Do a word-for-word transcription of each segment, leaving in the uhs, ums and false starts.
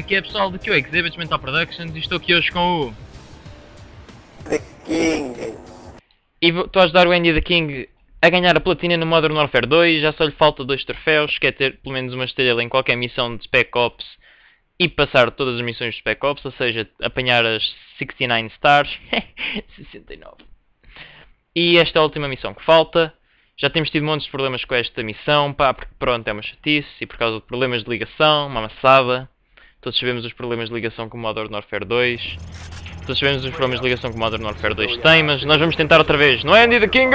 que é pessoal do Q X Exhibits Mental Productions e estou aqui hoje com o... The King. E estou a ajudar o Andy the King a ganhar a platina no Modern Warfare dois, já só lhe falta dois troféus, que é ter pelo menos uma estrela em qualquer missão de Spec Ops e passar todas as missões de Spec Ops, ou seja, apanhar as sessenta e nove Stars, sessenta e nove. E esta é a última missão que falta. Já temos tido montes de problemas com esta missão, pá, porque pronto, é uma chatice, e por causa de problemas de ligação, uma amassada. Todos sabemos os problemas de ligação que o Modern Warfare dois. Todos sabemos os problemas de ligação que o Modern Warfare dois tem, mas nós vamos tentar outra vez, não é, Andy the King?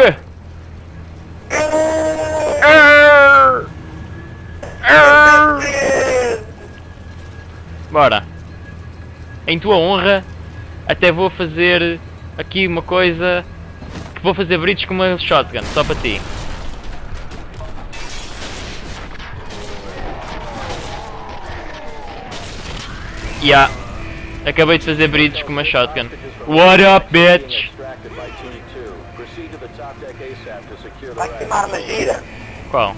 Bora. Em tua honra, até vou fazer aqui uma coisa, que vou fazer bridges com uma shotgun, só para ti. Yeah. Acabei de fazer bridges com uma shotgun. What up, bitch? Vai aqui uma arma gira. Qual?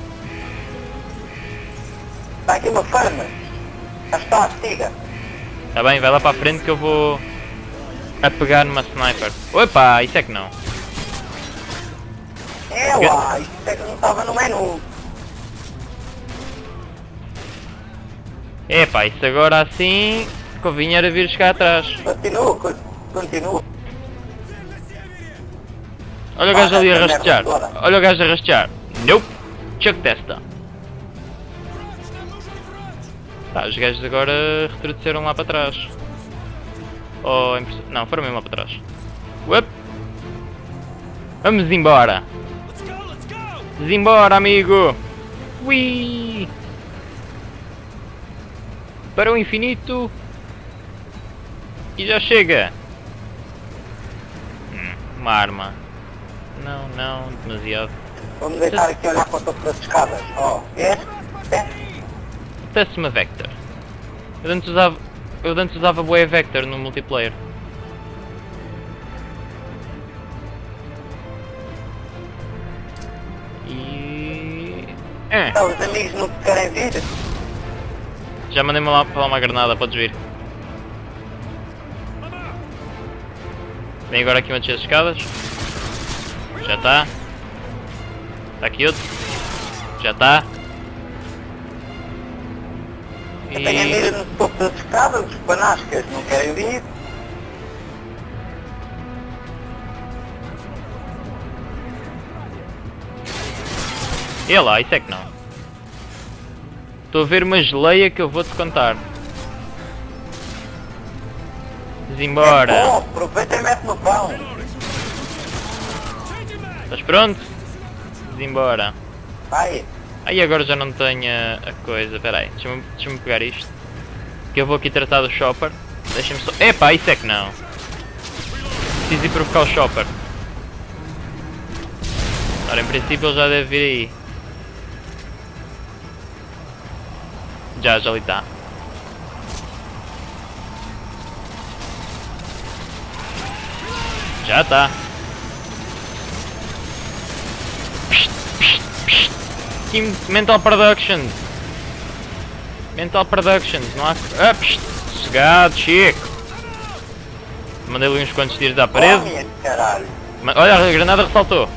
Vai aqui uma farma. Já está, siga. Tá bem, vai lá para a frente que eu vou a pegar numa sniper. Opa, isso é que não. É lá, isso é que não estava no menu. Epá, isso agora assim convinha era vir cá atrás. Continua, co- continua. Olha o gajo ali a rastejar. Olha o gajo a rastejar. Nope. Chuck testa. Tá, os gajos agora retrocederam lá para trás. Oh, impress... não, foram mesmo lá para trás. Uep. Vamos embora. Vamos embora, amigo. Ui. Para o infinito. E já chega. Hum, uma arma. Não, não, demasiado. Vamos deixar aqui olhar para o topo das escadas. Ó, vês? Vês? Apetece uma Vector. Eu antes usava, eu antes usava boa Vector no multiplayer. E... É. Então, os amigos não te querem vir? Já mandei-me lá para uma granada, podes vir. Vem agora aqui uma descer as escadas. Já está. Está aqui outro. Já está. Eu tenho a mira no topo das escadas, os panascas não querem vir. E lá, isso é que não. Estou a ver uma geleia que eu vou-te contar. Vamos embora. É bom, aproveita e mete no pão. Estás pronto? Vamos embora. Vai. Aí agora já não tenho a, a coisa. Espera aí, deixa-me deixa pegar isto. Que eu vou aqui tratar do shopper. Deixa-me só... Epá, isso é que não. Preciso ir provocar o shopper. Ora, em princípio ele já deve vir aí. Já, já ali está. Já está. Team Mental Productions. Mental Productions, não há... Ah, psh, sossegado, chico. Mandei-lhe uns quantos tiros à parede. Homem, caralho. Ma- Olha, a granada ressaltou.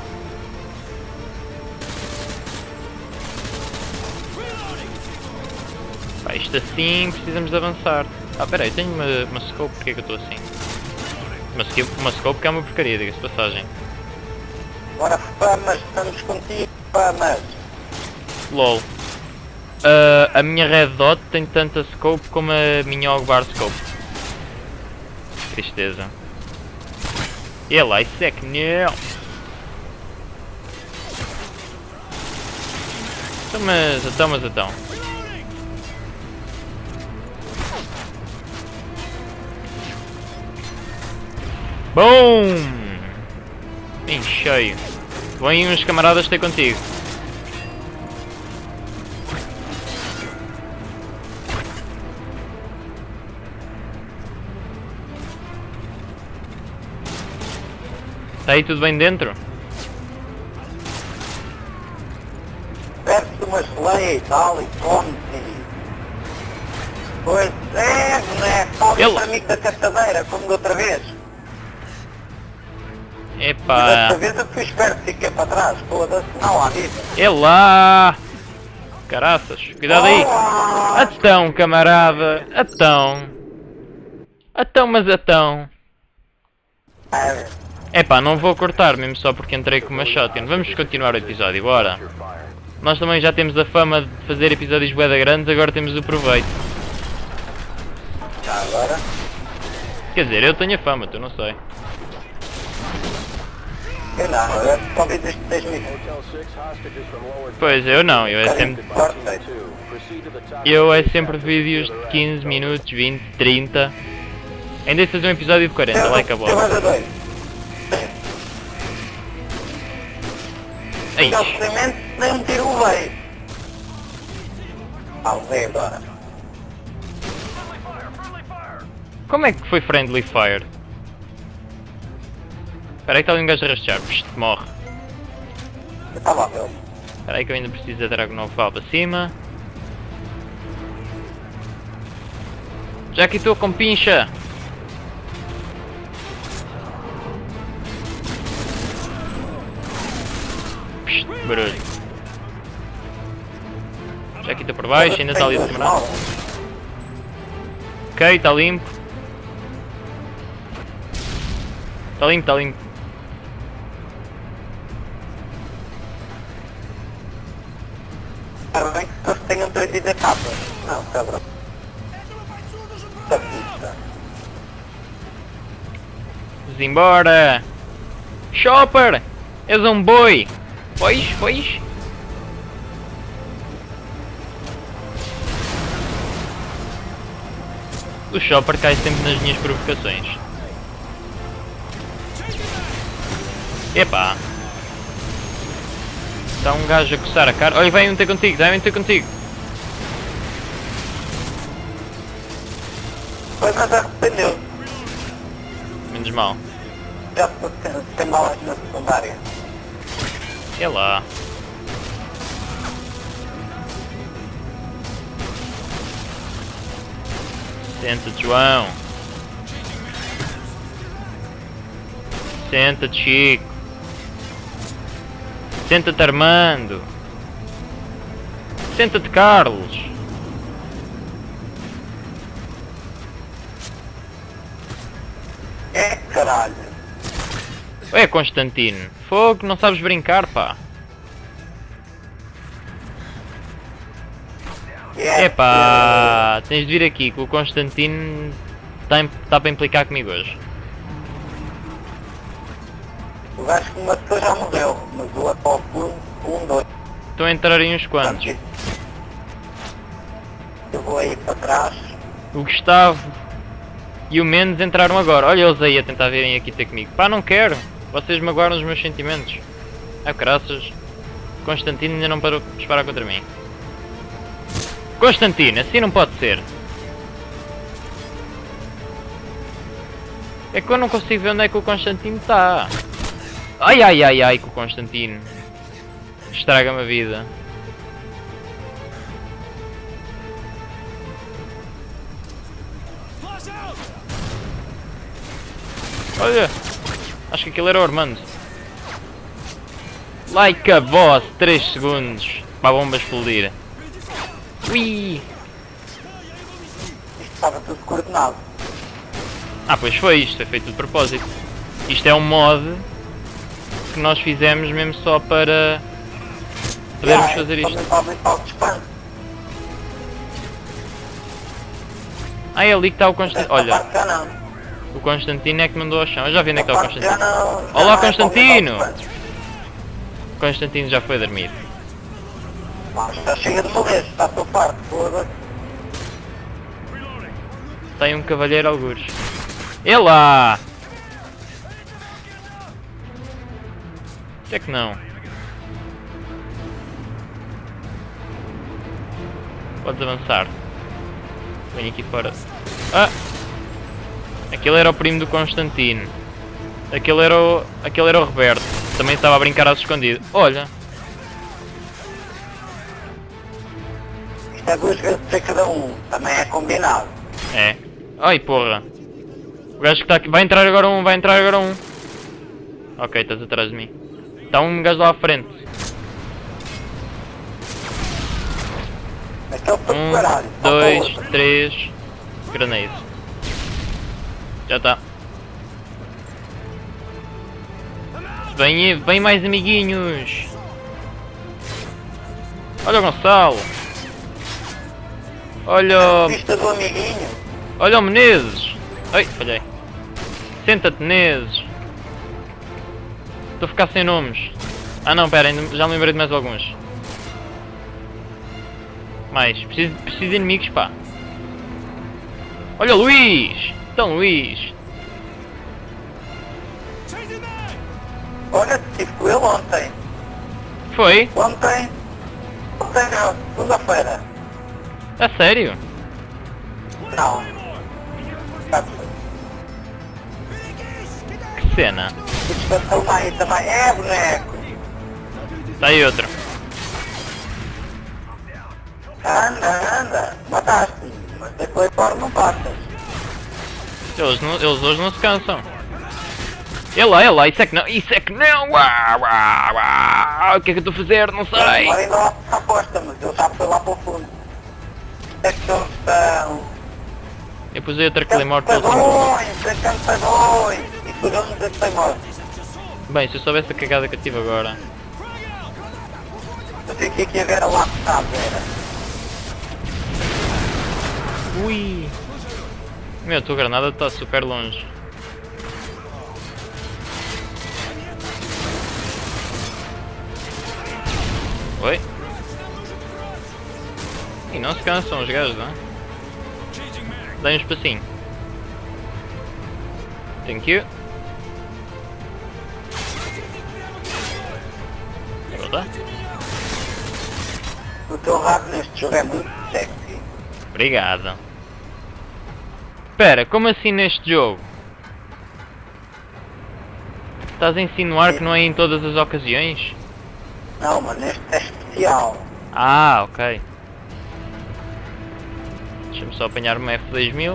Pá, isto assim precisamos de avançar. Ah, peraí, tenho uma, uma scope, porque é que eu estou assim? Uma, scope- uma scope que é uma porcaria, diga-se de passagem. Bora, famas, estamos contigo, famas. LOL. Ah, a minha Red Dot tem tanta scope como a minha Ogbar scope. Tristeza. E lá, isso é que não. Então, mas então, mas então. BOOM! Em cheio. Vêm uns camaradas ter contigo. Está aí tudo bem dentro? Bebe-se uma geleia e tal e come-se. Pois é, boneco, falta Ele- para amigo da caçadeira, como da outra vez. E Epá. desta vez eu fui esperto, fiquei para trás, foda-se, não há vida. É lá! Caraças, cuidado aí! Atão, camarada! Atão! Atão, mas atão! É, Epá, não vou cortar mesmo só porque entrei com uma shotgun. Vamos continuar o episódio, bora! Nós também já temos a fama de fazer episódios bué da grandes, agora temos o proveito. já agora. Quer dizer, eu tenho a fama, tu não sei. Eu não, eu só vi desde seis minutos. Pois, eu não, eu é sempre... Cortei. Eu é sempre vídeos de quinze minutos, vinte, trinta. Ainda de fazer um episódio de quarenta, like a Tem bola. mais a dois. Ai, Aquele experimento nem um tiro veio. Ah, veio agora. como é que foi friendly fire? Espera aí que está ali um gajo a rastejar, psh, morre. Eu estava a ver. Espera aí que eu ainda preciso da Dragonov para cima. Já que estou com pincha. Psh, barulho. Já que estou por baixo, ainda está ali a demorar. Ok, está limpo. Está limpo, está limpo. Espero bem que todos tenham trazido a capa. Não, cabrão. Está fixe. Vamos embora. Chopper! És um boi! Pois, pois. O Chopper cai sempre nas minhas provocações. Epá! Está um gajo a coçar a cara. Olha, vem um ter contigo, vem ter contigo. Pois, mas arrependeu. Menos mal. Já se tem, tem balas na secundária. É lá. Senta-te, João. Senta-te, Chico. Senta-te, Armando. Senta-te, Carlos. É, caralho. É, Constantino. Fogo, não sabes brincar, pá. É, Epá, tens de vir aqui que o Constantino está tá para implicar comigo hoje. O gajo que me matou já morreu, mas o atual por um, dois. Estão a entrar aí uns quantos. Eu vou aí para trás. O Gustavo e o Mendes entraram agora. Olha eles aí a tentar virem aqui ter comigo. Pá, não quero. Vocês magoaram os meus sentimentos. Ah, graças. Constantino ainda não parou de disparar contra mim. Constantino, assim não pode ser. É que eu não consigo ver onde é que o Constantino está. Ai, ai, ai, ai, que o Constantino estraga-me a vida. Olha, acho que aquilo era o Armando. Like a boss, três segundos para a bomba explodir. Ui! Isto estava tudo coordenado. Ah, pois foi isto, foi feito de propósito. Isto é um mod que nós fizemos mesmo só para podermos Ah, fazer só isto. mentalmente para o despanso. Ah, é ali que está o Constantino. Esta Olha, parte já não. o Constantino é que mandou ao chão. Eu já vi onde é que Esta está o parte já Constantino. não- já Olá, não é para o Constantino! despanso. O Constantino já foi dormir. Mas está cheio de morrer, está a farto, foda-se. Tem um cavalheiro algures. É lá! Por que é que não? Podes avançar. Venho aqui fora. Ah! Aquele era o primo do Constantino. Aquele era o, aquele era o Roberto. Também estava a brincar às escondidas. Olha! Isto É duas vezes para cada um, também é combinado. É. Ai porra. O gajo que está aqui. Vai entrar agora um, vai entrar agora um. Ok, estás atrás de mim. Está um gajo lá à frente. Aquele para Um, preparar. dois, três. Grenade. Já está. Vem, aí, vem mais amiguinhos. Olha o Gonçalo. Olha o... Vista do amiguinho. Olha o Menezes. Ai, falhei. Senta-te, Menezes. Estou a ficar sem nomes. Ah não, pera, ainda- já me lembrei de mais alguns. Mais, preciso, preciso de inimigos, pá. Olha o Luís. Então Luís. Olha, estive com ele ontem. Foi? Ontem. Ontem não, segunda-feira. A sério? Não. Que cena. Satisfação aí também. É boneco. Está aí outro. Anda, anda. Mataste-me. Mas depois fora não passas. Eles, não, eles hoje não se cansam. É lá, é lá, isso é que não, isso é que não! Uau, uau, uau. O que é que eu estou a fazer? Não sei! Agora ainda lá se aposta, mas ele já foi lá para o fundo. É que eles estão... Eu pusei outra Claymore para eles. Cantadões, é cantadões. E fugamos a Claymore. Bem, se eu soubesse a cagada que eu tive agora. Eu sei que aqui era lá que está, era. Ui! Meu, a tua granada está super longe. Oi? E não se cansam os gajos, não é? Dá um espacinho. Thank you. Pronto. O teu rabo neste jogo é muito sexy. Obrigado. Espera, como assim neste jogo? Estás a insinuar que não é em todas as ocasiões? Não, mas neste é especial. Ah, ok. Deixa-me só apanhar uma F dois mil.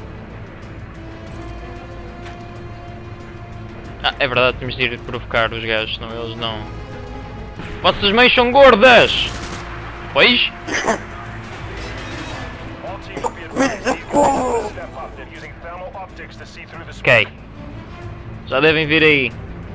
Ah, é verdade, temos de ir provocar os gajos, senão eles não... Vossas mães são gordas! Pois? Mas o cu! Ok. Já devem vir aí.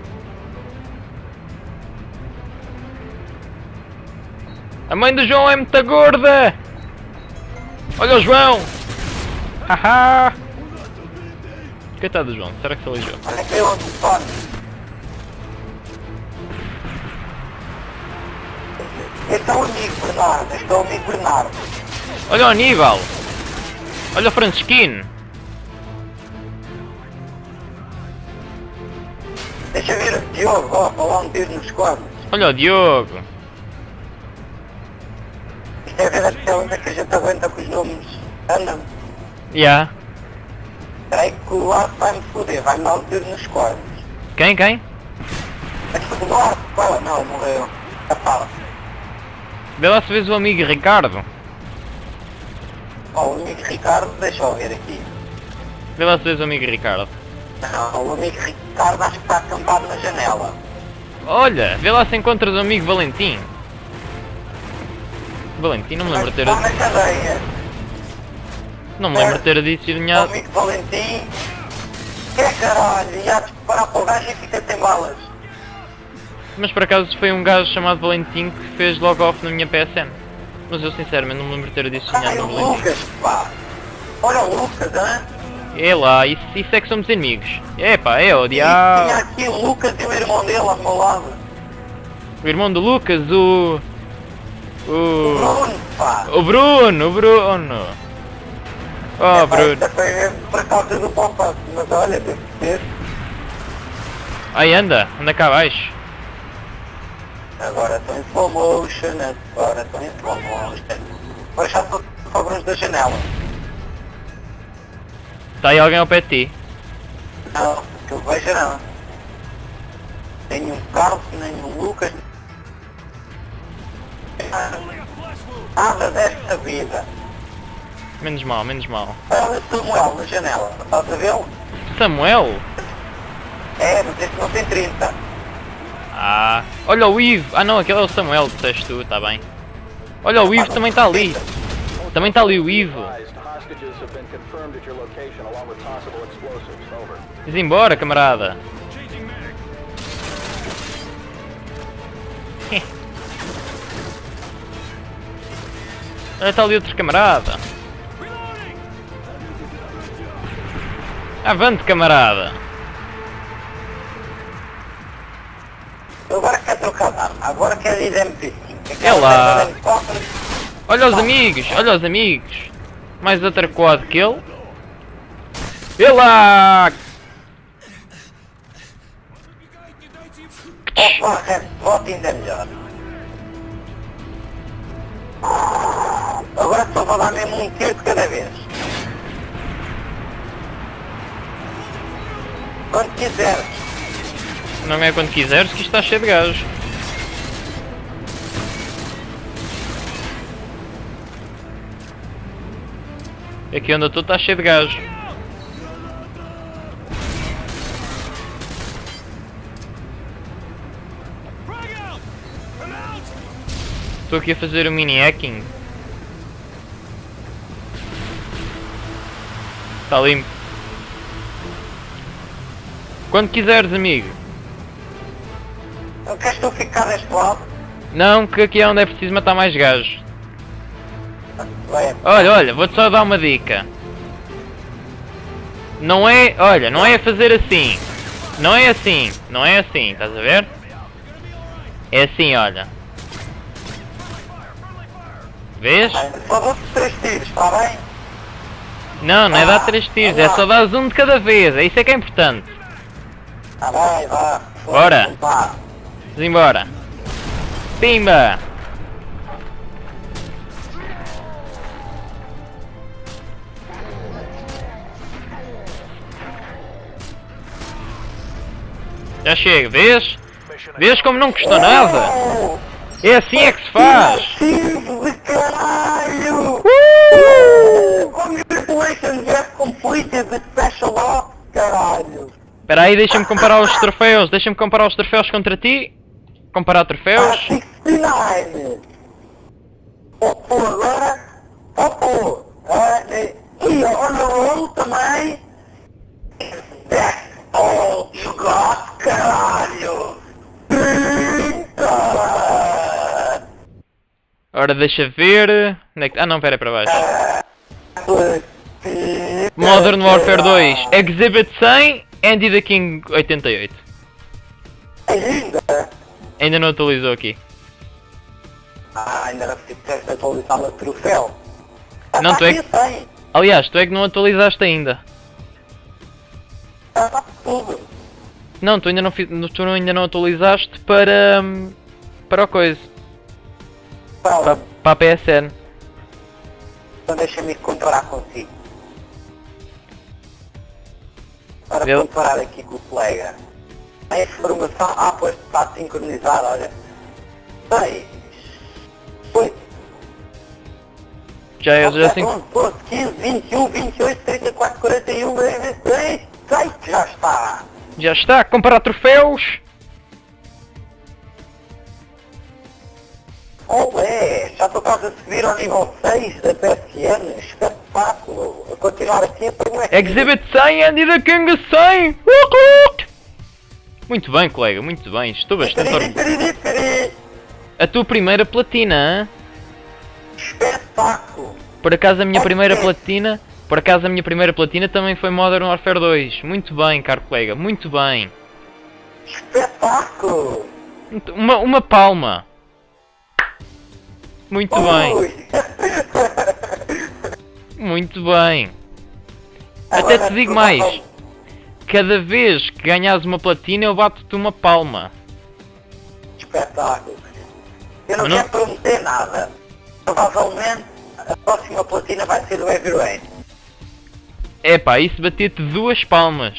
A mãe do João é muito gorda! Olha o João! Haha! Coitado do João, será que se aleijou? Olha que eu ando fone. Este é o amigo Bernardo, este é o amigo Bernardo. Olha o Aníbal! Olha o Francisquino! Deixa ver o Diogo, ó, para lá um tiro nos cornos. Olha o Diogo! Isto é ver até onde é que a gente aguenta com os nomes. Andam. Já. Yeah. Peraí que o Arco vai-me foder, vai-me dar um tiro nos cornos. Quem, quem? Mas o Arco, fala, não, morreu. A fala. Vê lá se vês o amigo Ricardo. Ó, o amigo Ricardo, deixa eu ver aqui. Vê lá se vês o amigo Ricardo. Não, o amigo Ricardo acho que está acampado na janela. Olha, vê lá se encontras o amigo Valentim. Valentim, não me lembro de ter... Está na cadeia. Não me lembro de ter O adicionado... amigo Valentim. Que caralho, ia disparar para o gajo e fica sem balas. Mas por acaso foi um gajo chamado Valentim que fez logo off na minha P S N. Mas eu sinceramente não me lembro de ter adicionado Ai, no o Valentim. Lucas, pá. Olha o Lucas, hã? É lá, isso, isso é que somos inimigos. É pá, é o E tinha diabo. aqui o Lucas e o irmão dele ao meu lado. O irmão do Lucas, o... O O... Bruno, pá. O Bruno, o Bruno. Oh, É, pá, Bruno. isto foi mesmo por causa do pop-up, mas olha, deve ser. Aí anda, anda cá abaixo. Agora estou em slow motion, agora estou em slow motion. Agora já estou sobre os da janela. Está aí alguém ao pé de ti. Não, que eu vejo não. Nem um Carlos, nem um Lucas. Nada desta vida. Menos mal, menos mal. Olha o Samuel na janela. Estás a vê-lo? Samuel? É, mas este não tem trinta. Ah, olha o Ivo. Ah não, aquele é o Samuel que disseste tu, tá bem. Olha o Ivo também está ali. Também está ali o Ivo. Diz embora, camarada. Olha, está ali outro camarada. Avante, camarada. Agora quer trocar de arma. Agora quer ir M P cinco. É lá. Olha os amigos, olha os amigos. Mais outra quad que ele. E lá. Opa, Redspot ainda é melhor. Agora só vou dar mesmo um tiro de cada vez. Quando quiseres. Não é quando quiseres que isto está cheio de gajos. Aqui onde eu estou está cheio de gajos. Estou aqui a fazer o mini hacking. Está limpo. Quando quiseres, amigo. Não queres tu ficar deste lado? Não, que aqui é onde é preciso matar mais gajos. Vai. Olha, olha, vou-te só dar uma dica. Não é, olha, não é fazer assim. Não é assim, não é assim, estás a ver? É assim, olha. Vês? Só dou-te três tiros, está bem? Não, não é dar três tiros, é só dar um de cada vez, é isso é que é importante. Está bem, vá. Bora. Vá. Vamos embora. Pimba! Já chega, vês? Vês como não custou nada? É assim é que se faz! Tiro de caralho! Uh! Congratulations, you have completed the special ops, caralho! Espera aí, deixa-me comparar os troféus, deixa-me comparar os troféus contra ti. Comparar Ah, troféus. sessenta e nove! Oh, pô, agora... Oh, pô! Ah, e olha o rolo também! That's all you got, caralho! trinta! Ora, deixa ver... Onde é que... Ah não, pera, é para baixo. Modern Warfare dois, Exhibit cem, Andy the King oitenta e oito. Ainda? Ainda não atualizou aqui. Ah, ainda não tiveste atualizado o troféu. Não, tu é que... que... Aliás, tu é que não atualizaste ainda. Está tudo. Não, tu ainda não, fiz... tu ainda não atualizaste para... hum, para o coisa. Para, Fala, para a P S N. então deixa-me comparar consigo. Para Eu- comparar aqui com o colega. A informação, ah, pois está sincronizada, olha. seis, oito, Já é, já assim... onze, doze, quinze, vinte e um, vinte e oito, trinta e quatro, quarenta e um, vinte e três, seis, já está. Já está, comparar troféus. Olé, já estou quase a subir ao nível seis da P S N, espetáculo. A continuar assim, apanho é Exhibit cem, Andy the King cem. Uhul! Muito bem, colega, muito bem. Estou bastante orgulhoso. A tua primeira platina, hein? Espetáculo. Por acaso a minha Ok. primeira platina... Por acaso a minha primeira platina também foi Modern Warfare dois. Muito bem, caro colega, muito bem. Espetáculo. Uma, uma palma. Muito bem, Ui. muito bem. Até Agora, te digo por mais. favor, Cada vez que ganhas uma platina eu bato-te uma palma. Espetáculo. Eu não Mas não- quero prometer nada. Provavelmente a próxima platina vai ser o Heavy Rain. Epá, isso bater-te duas palmas.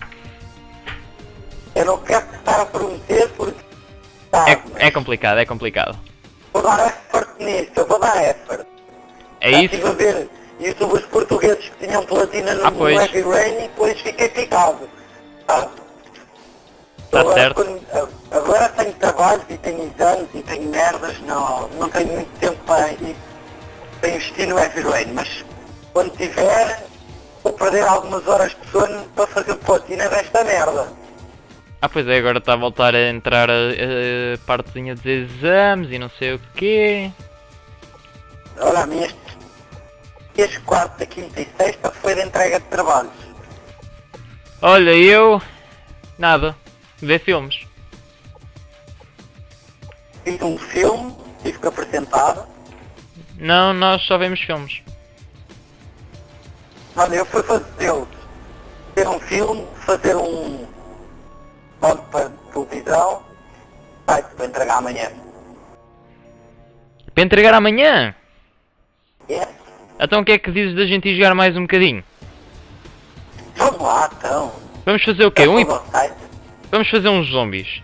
Eu não quero estar a prometer porque... Tá, É, mas é complicado, é complicado. agora é forte nisso, eu vou dar effort. É Já isso? estive a ver youtubers portugueses que tinham platina no, Ah, no pois. Heavy Rain e depois fiquei picado. Sabe? Tá agora, certo. quando- agora tenho trabalhos e tenho exames e tenho merdas, não, não tenho muito tempo para, ir- para investir no Heavy Rain, mas quando tiver, vou perder algumas horas de sono para fazer platina desta merda. Ah, pois é, agora está a voltar a entrar a, a partezinha dos exames e não sei o quê. Olha, a minha este- este quarta, quinta e sexta foi de entrega de trabalhos. Olha, eu... Nada. Ver filmes. Fiz um filme, tive que apresentar. Não, nós só vemos filmes. Olha, eu fui fazer, fazer um filme, fazer um modo para televisão, vai para entregar amanhã. Para entregar amanhã? Yes. Então o que é que dizes da gente ir jogar mais um bocadinho? Vamos lá, então. Vamos fazer o quê? Um, Eu ep- vou ao site. Vamos fazer uns zombies.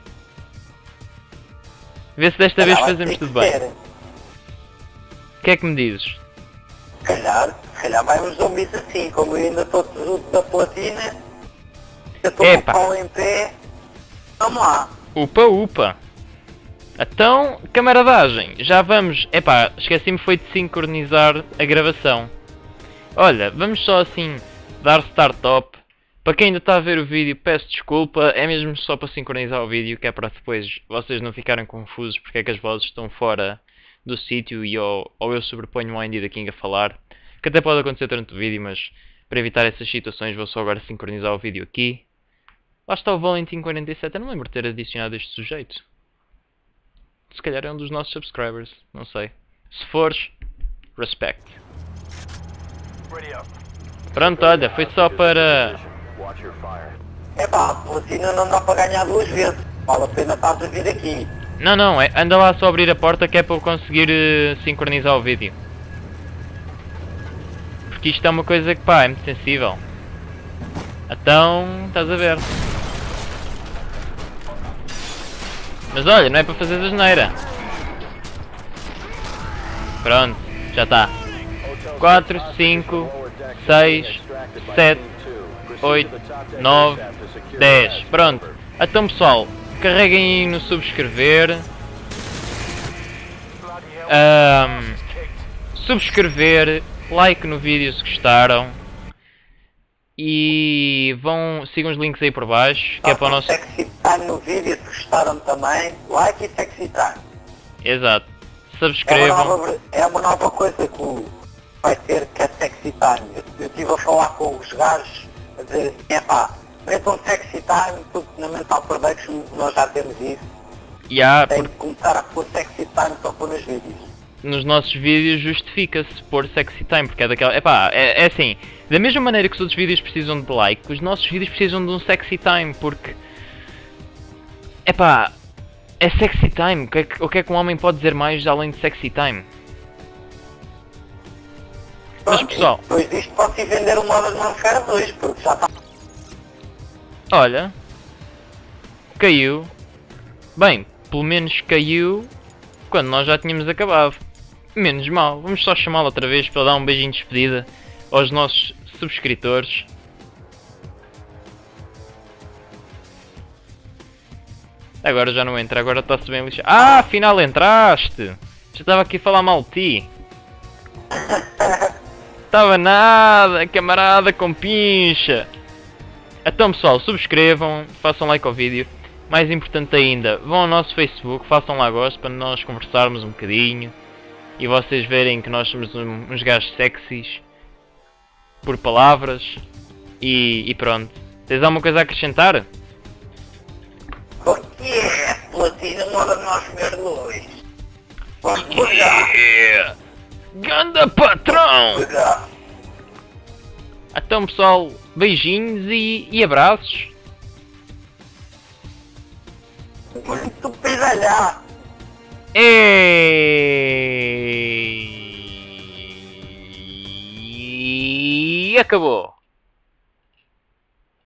Vê se desta vez Calhar vai fazemos ter que tudo bem. ser. O que é que me dizes? Se calhar, se calhar vai uns zombies assim, como eu ainda estou tudo da platina, eu estou com o Epa. pau em pé. Vamos lá. Upa, upa. Então, camaradagem, já vamos... Epá, esqueci-me foi de sincronizar a gravação. Olha, vamos só assim dar start top. Para quem ainda está a ver o vídeo, peço desculpa, é mesmo só para sincronizar o vídeo, que é para depois vocês não ficarem confusos porque é que as vozes estão fora do sítio e ou, ou eu sobreponho o Andy da King a falar. Que até pode acontecer durante o vídeo, mas para evitar essas situações vou só agora sincronizar o vídeo aqui. Lá está o Valentim quarenta e sete, eu não lembro de ter adicionado este sujeito. Se calhar é um dos nossos subscribers, não sei. Se fores, respect. Pronto, olha, foi só para... É pá, a platina não dá para ganhar duas vezes. Vale a pena estar a vir aqui. Não, não, é, anda lá só abrir a porta que é para eu conseguir eh, sincronizar o vídeo. Porque isto é uma coisa que pá, é muito sensível. Então, estás a ver. Mas olha, não é para fazer asneira. Pronto, já está. quatro, cinco, seis, sete, oito, nove, dez. Pronto. Então pessoal, carreguem aí no subscrever. Ahm, subscrever, like no vídeo se gostaram. E vão, sigam os links aí por baixo, que é para o nosso... Sexy Time no vídeo, se gostaram também, like e Sexy Time. Exato. É uma, Subscrevam. nova, é uma nova coisa que o- vai ter, que é Sexy Time. Eu, eu estive a falar com os gajos, a dizer assim, é pá, metam Sexy Time, porque na Mental Production nós já temos isso. E há, Tem por- que começar a pôr Sexy Time só pôr nos vídeos. nos nossos vídeos justifica-se pôr sexy time, porque é daquela... Epá, é, é assim, da mesma maneira que os outros vídeos precisam de like, os nossos vídeos precisam de um sexy time, porque... Epá, é sexy time, o que é que, o que é que um homem pode dizer mais além de sexy time? Mas Pronto, pessoal, e depois disto pode-se vender o Modern Warfare dois, porque já está. olha, caiu, bem, pelo menos caiu quando nós já tínhamos acabado. Menos mal, vamos só chamá-lo outra vez para dar um beijinho de despedida aos nossos subscritores. Agora já não entra, agora está-se bem lixado. Ah, afinal entraste! Já estava aqui a falar mal de ti. Estava nada, camarada com pincha. Então pessoal, subscrevam, façam like ao vídeo. Mais importante ainda, vão ao nosso Facebook, façam lá gosto para nós conversarmos um bocadinho. E vocês verem que nós somos um- uns gajos sexys. Por palavras. E, e pronto. Tens alguma coisa a acrescentar? O que é Platina Modern Warfare dois? Vamos pegar, Yeah. Ganda patrão! pegar. Então pessoal, beijinhos e, e abraços. Muito pedalhar. E acabou.